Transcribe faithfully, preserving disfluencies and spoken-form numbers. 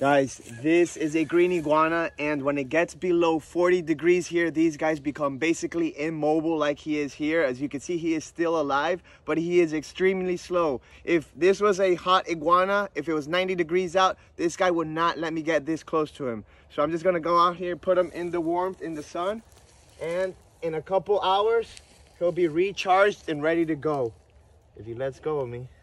Guys, this is a green iguana, and when it gets below forty degrees here, these guys become basically immobile like he is here. As you can see, he is still alive, but he is extremely slow. If this was a hot iguana, if it was ninety degrees out, this guy would not let me get this close to him. So I'm just gonna go out here, put him in the warmth, in the sun, and in a couple hours, he'll be recharged and ready to go. If he lets go of me.